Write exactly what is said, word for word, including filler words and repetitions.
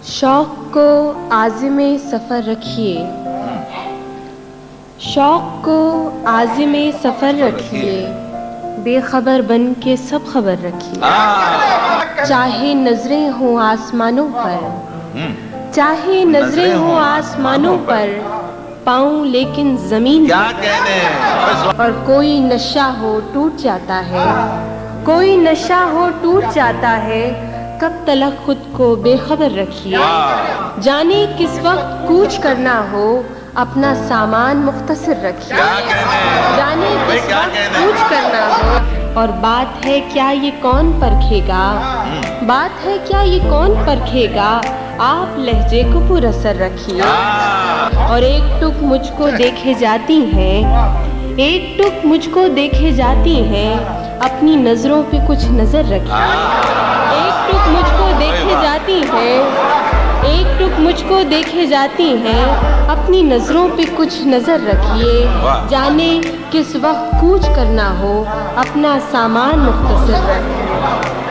शौक को आज़िमे सफ़र रखिए, शौक को आज़िमे सफ़र रखिए, बेखबर बन के सब खबर रखिए। चाहे नजरें हों आसमानों पर, चाहे नजरें हों आसमानों पर, पाऊं लेकिन जमीन पर। और कोई नशा हो टूट जाता है, कोई नशा हो टूट जाता है, कब तलक खुद को बेखबर रखिए। जाने किस वक्त कूच करना हो, अपना सामान मुख्तसर रखिए। जाने किस वक्त कूच करना हो, और बात है क्या ये कौन परखेगा, बात है क्या ये कौन परखेगा, आप लहजे को पुरअसर रखिए। और एक टुक मुझको देखे जाती हैं, एक टुक मुझको देखे जाती हैं, अपनी नजरों पे कुछ नजर रखिए। एक टुक मुझको देखे जाती हैं, एक टुक मुझको देखे जाती हैं, अपनी नजरों पे कुछ नजर रखिए। जाने किस वक्त कूच करना हो, अपना सामान मुख्तसर रखिए।